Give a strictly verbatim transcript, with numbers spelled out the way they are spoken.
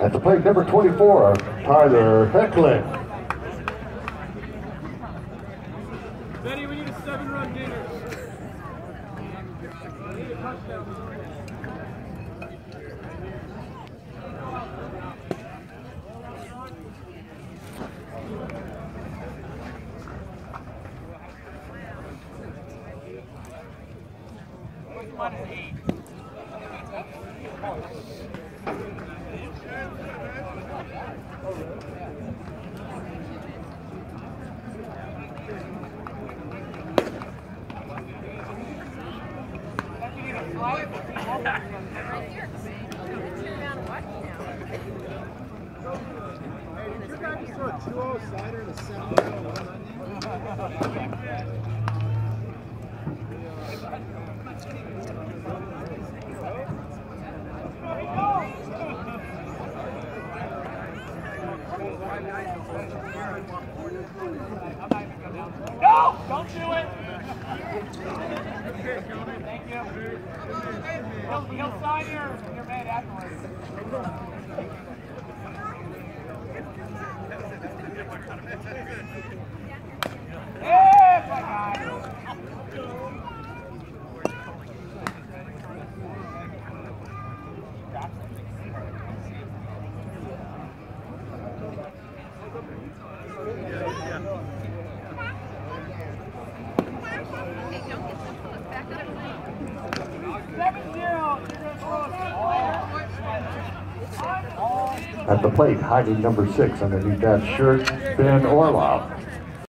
At the plate, number twenty-four, Tyler Hoechlin. Benny, we need a seven-run dinner. We need a touchdown. No! Don't do it! Thank you. He'll, he'll sign your, your man afterwards. Yeah, my guy. At the plate, hiding number six underneath that shirt, Ben Orloff.